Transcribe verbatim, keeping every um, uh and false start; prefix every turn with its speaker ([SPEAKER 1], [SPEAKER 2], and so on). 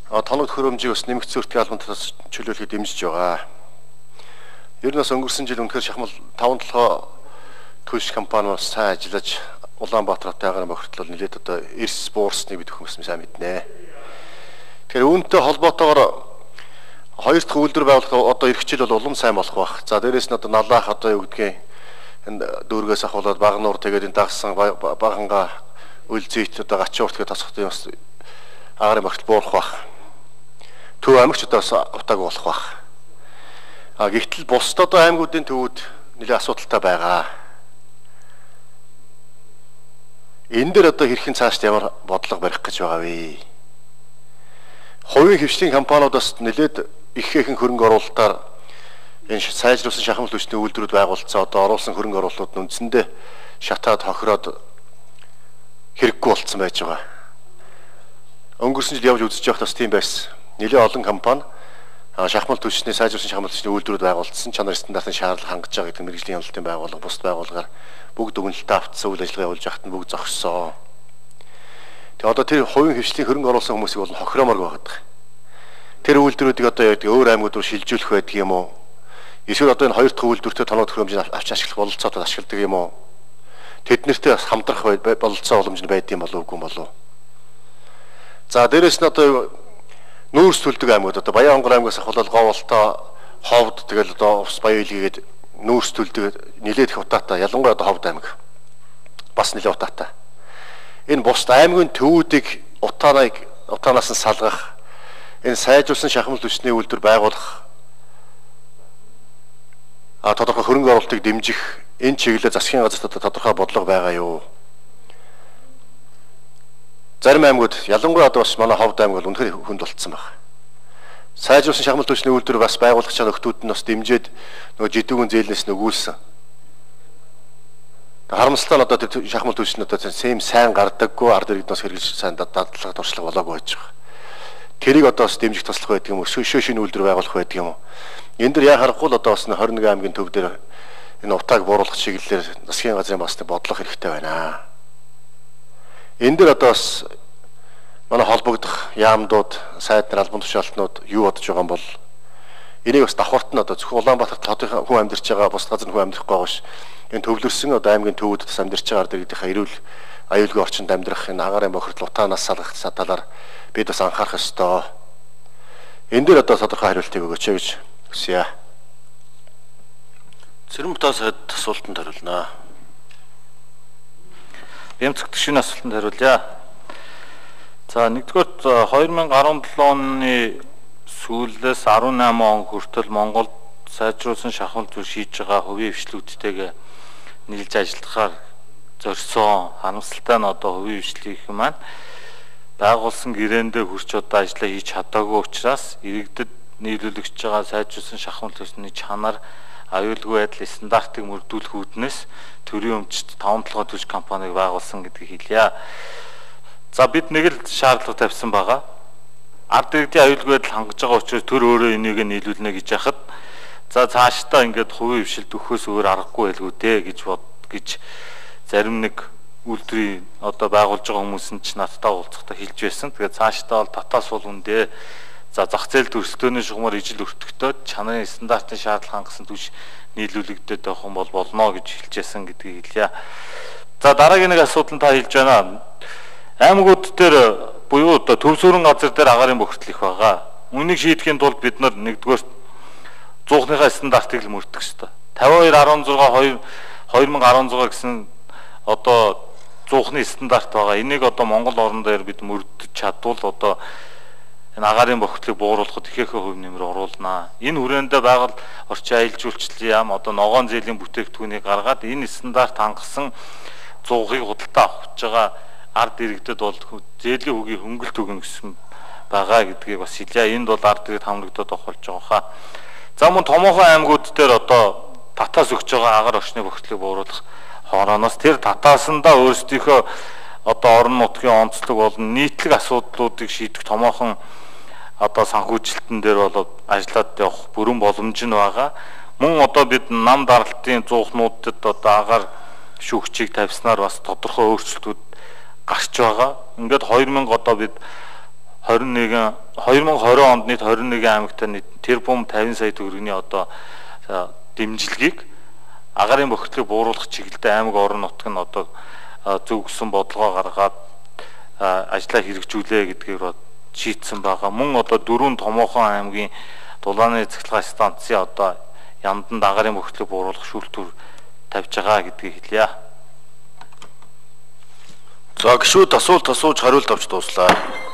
[SPEAKER 1] тоног хөрөмжийг бас нэмэгдсэн өртгийн албантаас чөлөөлөхөд дэмжиж байгаа. Ер нь бас өнгөрсөн жил үнэхээр шахмал таван толгой төлш компани бас сайн ажиллаж Улаанбаатар хотын агаарын бохирдол нэлээд одоо эрс буурсныг бид хүмүүс сайн мэднэ. Тэгэхээр үүнтэй холбоотойгоор хоёр дахь үйлдвэр байгуулах одоо эх жил бол улам сайн болох байх. За дээрээс нь одоо налаах одоо юу гэдгийг энэ дүүргээс ахуулаад багнуур тэгээд энэ дагсан баганга үйл зүйт одоо гачин урт гэдэг тасхтын бас агаарын бохирдол буурах байх. Төв аймагч одоо бас утаагүй болох байх. А гэвтэл бусд одоо аймагуудын төвүүд нэлээд асуудалтай байгаа. Энэ дээр одоо хэрхэн цаашд ямар бодлого барих гэж байгаа вэ? Хувийн хвшлийн компаниудаас нэлээд их хэхэн хөрөнгө оруулалтаар энэ сайжруулсан шахмал хүчний үйлдвэрүүд байгуулсан одоо оруулсан хөрөнгө оруулалтууд нь үндсэндээ шатаад хохироод хэрэггүй болцсон байж байгаа. Өнгөрсөн жил явж үзэж байхад бас тийм байсан. Нэлээд олон компани шахмал түвшний сайжруулсан шахмал түвшний үйлдвэрүүд байгуулсан чанар стандартын шаардлага хангаж байгаа гэдэг мэргэжлийн хяналтын байгууллага бусд байгууллагаар бүгд өгнөлтөө автсан үйл ажиллагаа явуулж байхад нь бүгд зогссон. Тэгээ одоо тэр хувийн хвшлийн хөрөнгө оруулсан хүмүүсийг бол хохиромоор байгаад байгаа. Тэр үйлдвэрүүдийг одоо яг өөр аймагуд руу шилжүүлэх байдаг юм уу? Эсвэл одоо энэ хоёр дахь үйлдвэртэй тоног хөрөмжийг авч ашиглах бололцоотой ашигладаг юм уу? Тэд нартэй бас хамтрах бололцоо боломж нь байдаг юм болов уу болов. За дээрэс нь одоо нүүрс төлдөг аймагуд одоо Баян-Онгор аймагаас ахвал Говьолтой, Ховд тэгэл одоо ус Баян илгээд нүүрс төлдөг нилээд их утаатай. Ялангуяа одоо Ховд аймаг бас нилээд утаатай. Энэ бусд аймагын төвүүдийг утааныг утаанаас нь салгах, энэ сайжруулсан шахмал түвшний үйлдвэр байгуулах, а тодорхой хөрөнгө оруулалтыг дэмжих энэ чиглэлээр засгийн газарт тодорхой бодлого байгаа юу? Зарим аймагуд ялангуяа одоо бас манай Ховд аймаг бол үнэхээр хүнд болцсон байна. Сайжруулсан шахмал түвшний үйлдвэр бас байгуулах чад нөхдүүд нь бас дэмжиж нөгөө жидүүгэн зээлнээс нөгүүлсэн. Харамсалтай нь одоо тэр шахмал түвш нь одоо сэм сайн гардаггүй ард иргэднээс хэрэгжилж сайн дадлага туршлага болоогүй байж байгаа. Тэрийг одоо бас дэмжих туслах байдаг юм уу? Шөө шинэ үйлдвэр байгуулах байдаг юм уу? Энд дэр яа харахгүй л одоо бас хорин нэг аймгийн төв дээр энэ утааг бууруулах чиглэлээр засгийн газрын бас бодлого хэрэгтэй байна. Энэ дээр одоо бас манай холбогдох яамдууд, сайд нар, албан тушаалтнууд юу бодож байгаа юм бол энийг бас давхарт нь одоо зөвхөн Улаанбаатарт хотын хүн амьдарч байгаа, бус газар хүн амьдрахгүй байгаа ш. Энэ төвлөрсөн одоо аймгийн төвүүдэд бас амьдарч байгаа дэргийнхаа эрүүл аюулгүй орчинд амьдрах энэ агаарын бохирдол утаанаас салгах талаар бид бас анхаарах ёстой. Энэ дээр одоо тодорхой хариултыг өгөөч гэж хүсье.
[SPEAKER 2] Цэрэн Бутаа сайд асуултанд хариулнаа. Бямцэг төшийн асуултанд хариулъя. За нэгдүгээр хоёр мянга арван долоо оны сүүлээс арван намын он хүртэл Монголд сайжруулсан шахмал түвш хийж байгаа хувийн хвшлүүдтэйгээ нийлж ажиллахаар зорьсон. Харамсалтай нь одоо хувийн хвшлийнхэн маань байгуулсан гэрээндээ хүрч одоо ажиллаа хийж чадаагүй учраас иргэдэд нийлүүлэгч байгаа сайжруулсан шахмал түвшний чанар аюулгүй байдал стандартыг мөрдүүлэх үүднээс төрийн өмчт таван толгой түвш компанийг байгуулсан гэдгийг хэлье. За бид нэг л шаардлага тавьсан байгаа. Ард иргэдийн аюулгүй байдал хангаж байгаа учраас төр өөрөө энийг нийлүүлнэ гэж яхад за цаашдаа ингээд хувийн хвшилд өгөхөөс өөр аргагүй байлгүй дээ гэж бод гэж зарим нэг үйлдвэрийн одоо байгуулж байгаа хүмүүс нь ч надтай уулзахдаа хэлж байсан. Тэгээд цаашдаа бол татаас бол үндэ за зах зээл төрөлтөөний шугамар ижил өртөгтөөд чанарын стандартын шаардлага хангасан түвш нийлүүлэгдээд байх юм бол болно гэж хэлжсэн гэдгийг хэлье. За дараагийн нэг асуудал та хэлж байна. Аймагуд дээр буюу одоо төвсөрөн газар дээр агаарын бохирдол их байгаа. Үнийг шийдэхийн тулд бид нар нэгдүгээр зуухныхаа стандартыг л мөрдөх ёстой. тавин хоёр арван зурга хоёр мянга арван зурга гэсэн одоо зуухны стандарт байгаа. Энийг одоо Монгол орн дээр бид мөрдөж чадвал одоо энэ агаарын бохирдлыг бууруулахад их ихэнх хувь нэмэр оруулнаа. Энэ хүрээндээ байгаль орчин аялал жуулчлалын яам одоо ногоон зээлийн бүтээгдэхүүнийг гаргаад энэ стандарт хангасан зуухыг худалдаа авах гэж байгаа ард иргэдэд бол зээлийн үгийн хөнгөлт өгнө гэсэн байгаа гэдгийг бас хэлье. Энд бол ард иргэд хамрагдаад авах болж байгаа хаа. За мөн томоохон аймагуд дээр одоо татаас өгч байгаа агаар орчны бохирдлыг бууруулах хоороноос тэр татаасандаа өөрсдийнхөө одоо орон нутгийн онцлог болон нийтлэг асуудлуудыг шийдэх томоохон одоо санхүүжилтэн дээр бол ажиллаад явах бүрэн боломж нь байгаа. Мөн одоо бид нам даралтын зуухнуудад одоо агаар шүүгчийг тавьснаар бас тодорхой өөрчлөлтүүд гарч байгаа. Ингээд хоёр мянга одоо бид двадцать один две мянга двадцать онд нийт двадцать один аймагт нийт тэрбум пятьдесят сая төгрөгийн одоо дэмжлэгийг агарын бохирдлыг бууруулах чиглэлд аймаг орон нутг нь одоо зөв гэсэн бодлогоо гаргаад ажлаа хэрэгжүүлээ гэдгээр шийдсэн байгаа. Мөн одоо дөрвөн томоохон аймгийн дулааны цахилгаан станцын одоо янданд агарын бохирдлыг бууруулах шүүлтүр тавьж байгаа гэдгийг хэлье.
[SPEAKER 1] За гişүүд асуулт асууж хариулт авч дууслаа.